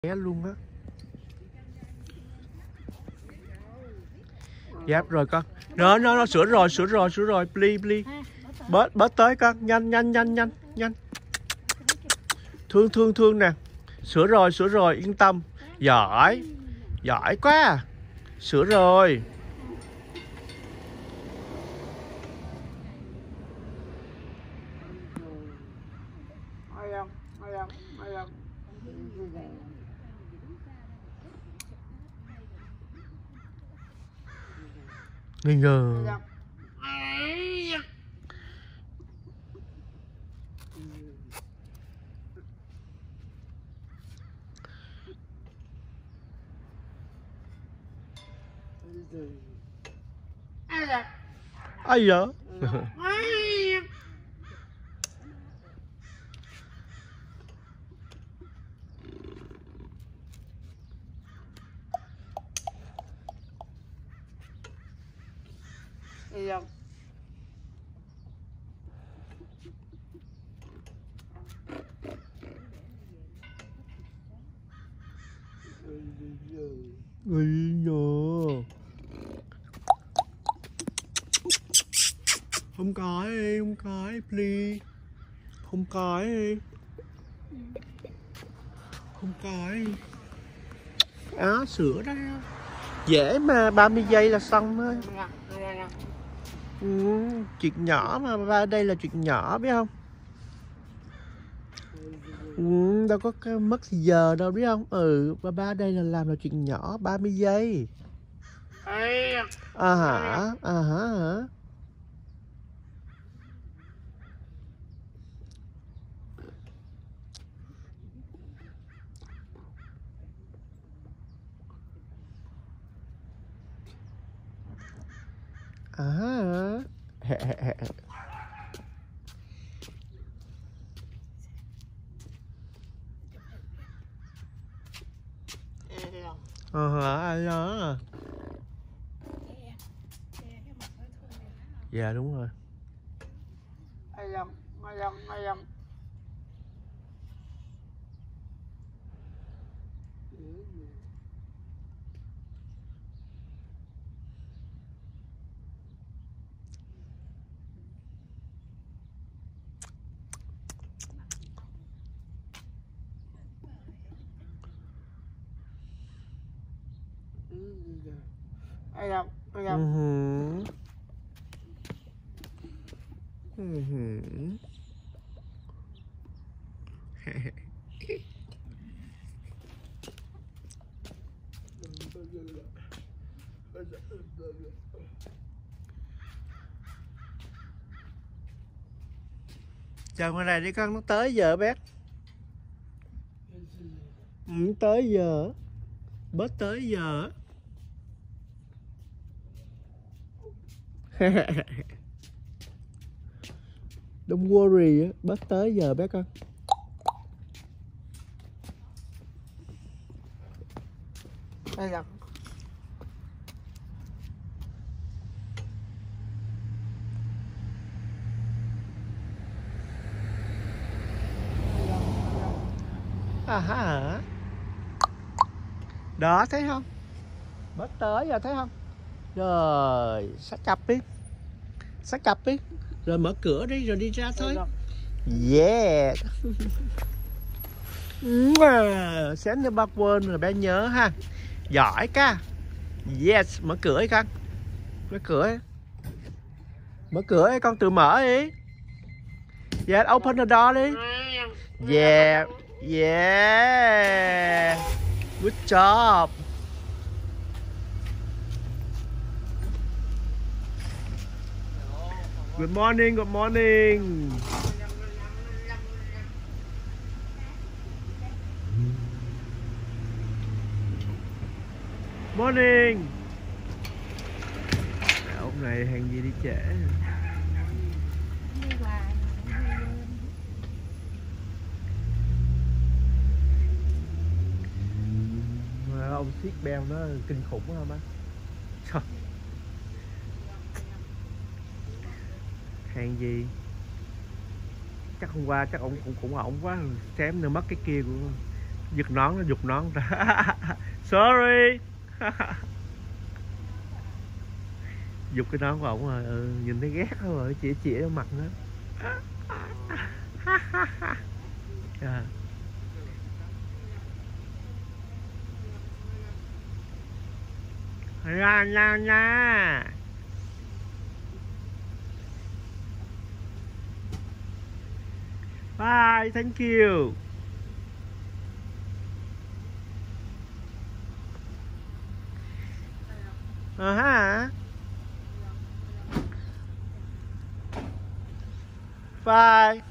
Bé luôn á. Giáp rồi con. Nó sửa rồi, please. Bớt tới con, nhanh. Thương nè. Sửa rồi, yên tâm. Giỏi quá. Sửa rồi. Nghi ngờ. Ai vậy? Ui nhờ. Không có please. Không có. Sửa đó. Dễ mà, 30 giây là xong thôi. Chuyện nhỏ mà, đây là chuyện nhỏ biết không? Đâu có mất giờ đâu biết không? Ba đây là làm là chuyện nhỏ, 30 giây. Hả? Ai đó. Dạ đúng rồi. Chờ ngoài này đi con, nó tới giờ bé. Tới giờ. Bớt tới giờ. Don't worry, bớt tới giờ bé con. Hả? Đó thấy không? Bớt tới rồi thấy không? Rồi, xách cặp đi. Rồi mở cửa đi rồi đi ra thôi. Yeah. Send the backward rồi bé nhớ ha. Giỏi ca. Yes, mở cửa đi con. Mở cửa đi con, tự mở đi. Yeah, open the door đi. Yeah. Good job. Good morning. Morning. Ông này hàng gì đi trễ. Ông siết beo nó kinh khủng quá không á. Hàng gì chắc hôm qua chắc ông cũng ổng quá, xém nữa mất cái kia của giật nón nó giục nón sorry. Giục cái nón của ổng rồi. Nhìn thấy ghét rồi, chỉ ở mặt nó. À. Ra nha. Bye, thank you. Ha. Bye.